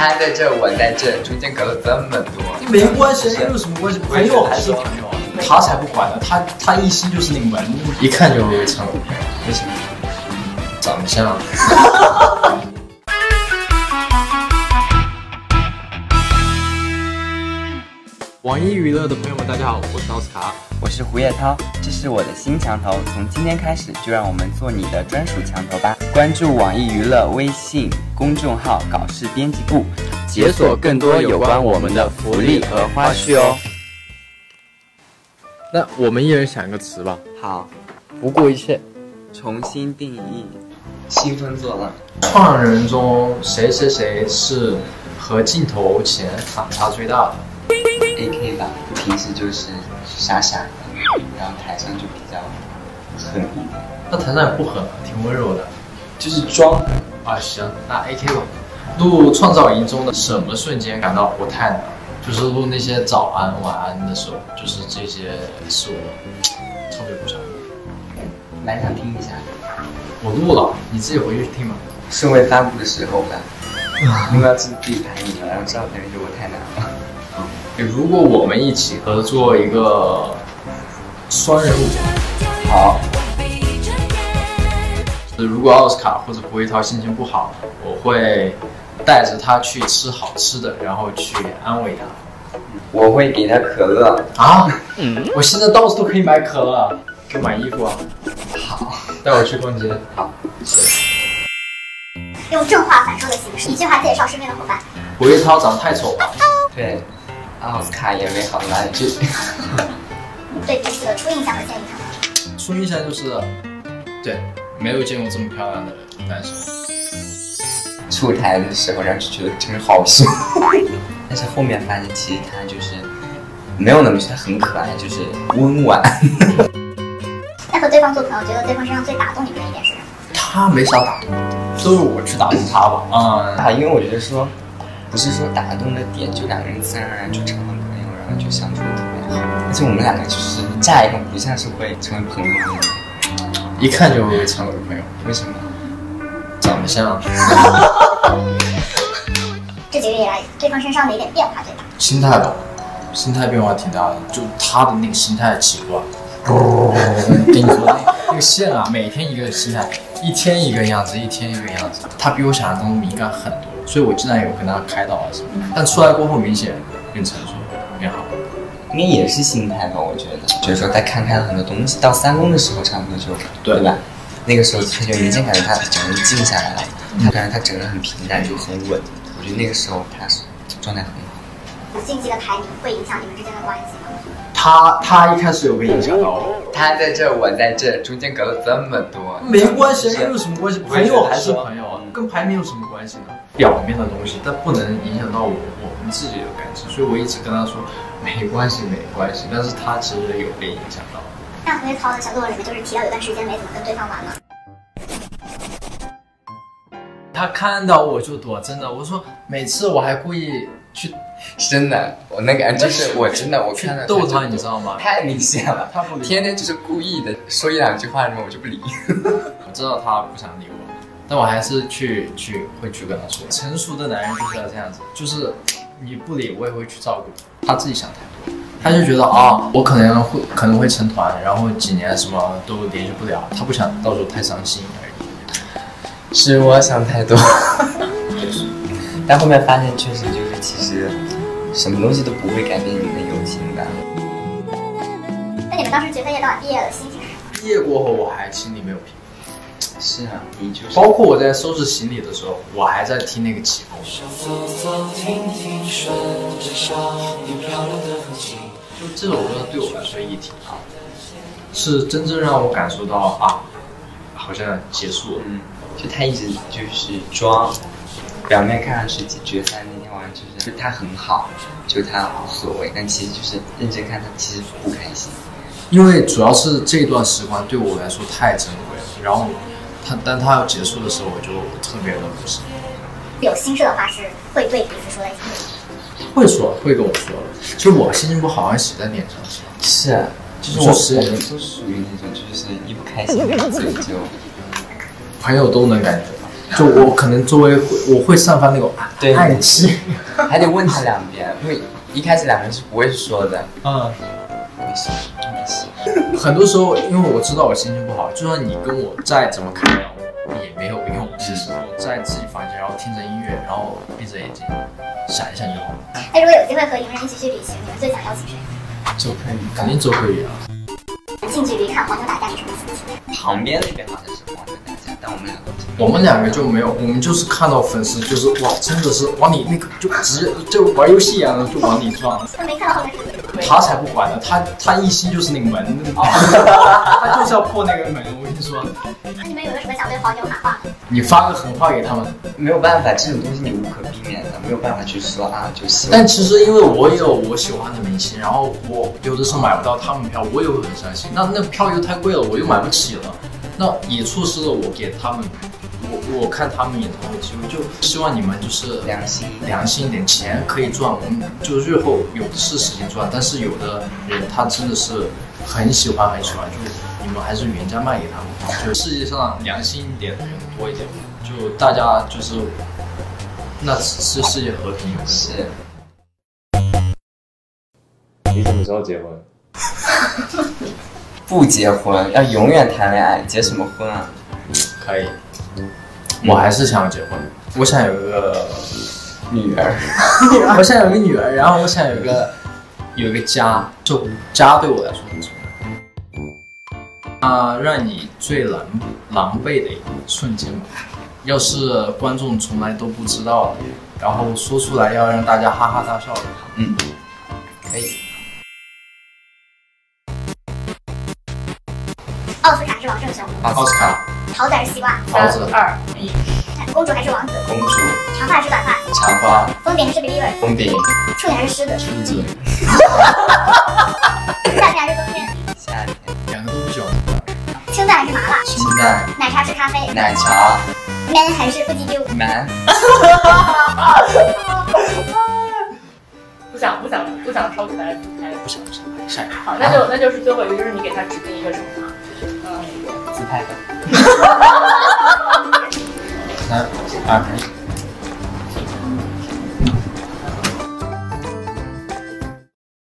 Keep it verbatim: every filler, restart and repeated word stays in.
他在这，我在这，中间隔了这么多， 没关系，又有什么关系？朋友还是朋友啊，他才不管呢，他他一心就是你门路，一看就会成为为什么？长得像。网易娱乐的朋友们，大家好，我是奥斯卡， 我是胡叶涛，这是我的新墙头，从今天开始就让我们做你的专属墙头吧！关注网易娱乐微信公众号搞事编辑部，解锁更多有关我们的福利和花絮哦。 那我们一人想一个词吧。 好， 不顾一切， 重新定义，兴奋作浪。 创人中谁谁谁是和镜头前反差最大的？ A K 吧，平时就是傻傻的，然后台上就比较狠一点。 那台上也不狠，挺温柔的， 就是装狠啊。行，那 A K 吧。录创造营中的什么瞬间感到不太难？就是录那些早安、晚安的时候，就是这些是我特别不想录。 蛮想听一下。 我录了，你自己回去听吧。 顺位发布的时候吧，因为要自己排名了，然后这样感觉我太难了。 如果我们一起合作一个双人舞， 好。 如果奥斯卡或者胡一涛心情不好，我会带着他去吃好吃的，然后去安慰他。 我会给他可乐啊！嗯，我现在到处都可以买可乐，给我买衣服啊。 好， 带我去逛街。 好，谢。 用正话反说的形式，一句话介绍身边的伙伴。 胡一涛长得太丑了。 对。奥斯卡也没好到哪里去。 对彼此的初印象和建议他们。 初印象就是，对，没有见过这么漂亮的男生。 出台的时候，然后就觉得真好凶，但是后面发现其实他就是没有那么凶，他很可爱，就是温婉。 那和对方做朋友，觉得对方身上最打动你的一点是什么？ 他没啥打动，都是我去打动他吧。啊、 嗯，因为我觉得说。不是说打动的点，就两个人自然而然就成了朋友，然后就相处的特别好。而且我们两个就是乍一看不像是会成为朋友的那种， 一看就会成为朋友。 为什么？ 长得像。 这几个月以来，对方身上的一点变化最大？ 心态吧，心态变化挺大的。就他的那个心态起伏啊，跟你说那那个线啊，每天一个心态，一天一个样子，一天一个样子。他比我想象中敏感很多。所以我经常有跟他开导啊什么，但出来过后明显变成熟，变好。 应该也是心态吧，我觉得，就是说他看开了很多东西，到三公的时候差不多就 对, 对吧？那个时候他就明显感觉他整个人静下来了，他感觉他整个人很平淡，就很稳。我觉得那个时候他是状态很好。 竞技的排名会影响你们之间的关系吗？ 他他一开始有被影响到， 他在这，我在这，中间隔了这么多， 没关系，又有什么关系？朋友还是朋友啊，跟排名有什么关系呢？表面的东西，但不能影响到我我们自己的感情，所以我一直跟他说没关系，没关系。但是他其实有被影响到。 那胡一涛的小作文里面就是提到有段时间没怎么跟对方玩了。 他看到我就躲，真的，我说每次我还故意去。 真的，我那个就是我真的，我看到逗他，你知道吗？ 太明显了， 他不理， 天天就是故意的说一两句话，然后我就不理。 我知道他不想理我，但我还是去去会去跟他说。成熟的男人就是要这样子，就是你不理我也会去照顾。他自己想太多，他就觉得啊、哦，我可能会可能会成团，然后几年什么都联系不了，他不想到时候太伤心而已。 是我想太多。但后面发现确实就是其实什么东西都不会改变你们的友情的。 那你们当时决赛到毕业的心情是什么？ 毕业过后我还心里没有平。 是啊，的确。 包括我在收拾行李的时候，我还在听那个起风。就这首歌对我来说意义挺大的，是真正让我感受到啊，好像结束了。 嗯，就他一直就是装。表面看上去决赛那天晚上就是他很好，就他无所谓，但其实就是认真看他其实不开心。 因为主要是这段时光对我来说太珍贵了，然后他当他要结束的时候，我就特别的不舍。 有心事的话是会对彼此说在心里。 会说，会跟我说的。其实我心情不好，好像写在脸上是吧？ 是啊，就是我我们都属于那种就是一不开心，所以就朋友都能感觉到。 就我可能作为我会散发那种暗气， 还得问他两遍，因为一开始两个人是不会说的。 嗯， 没事没事。 很多时候，因为我知道我心情不好，就算你跟我再怎么开朗，也没有用。其实我在自己房间，然后听着音乐，然后闭着眼睛想一想就好了。 那如果有机会和一个人一起去旅行，你们最想邀请谁？ 周可以， 肯定周可以啊。 近距离看黄牛打架，你什么心情？ 旁边那边好像是黄牛打架，但我们两个我们两个就没有，我们就是看到粉丝就是哇，真的是往你那个就直接就玩游戏一样的就往你撞。 他没看到后面是他才不管呢，他他一心就是那个门，他就是要破那个门。我跟你说， 那你们有没有什么想对黄牛喊话的？ 你发个狠话给他们， 没有办法，这种东西你无可避免的，没有办法去说啊，就是。 但其实因为我也有我喜欢的明星，然后我有的时候买不到他们票，我也会很伤心。那那票又太贵了，我又买不起了，那也错失了我给他们。我我看他们演唱会机会，就希望你们就是良心良心一点，钱可以赚，我们就日后有的是时间赚。但是有的人他真的是很喜欢很喜欢，就你们还是原价卖给他们。就世界上良心一点的人多一点，就大家就是那是世界和平有是。 你什么时候结婚？ 不结婚，要永远谈恋爱，结什么婚啊？ 可以。我还是想结婚，我想有一个女儿， 我想有一个女儿，然后我想有一个有一个家，就家对我来说很重要。啊，让你最狼狼狈的一个瞬间吧，要是观众从来都不知道的，然后说出来要让大家哈哈大笑的。 嗯，可以。 奥斯卡是王正雄， 奥斯卡。 桃子还是西瓜？ 桃子。 二一。公主还是王子？ 公主。 长发还是短发？ 长发。 封顶还是 believer？ 封顶。 处女还是狮子？ 狮子。 夏天还是冬天？ 夏天。 两个都不喜欢。 清淡还是麻辣？ 清淡。 奶茶是咖啡？ 奶茶。 man 还是不羁 丢 man。 不想不想不想超可爱， 不想不想。下一个。 好，那就那就是最后一个，就是你给他指定一个什么呢？嗯， 自拍的。 三二一。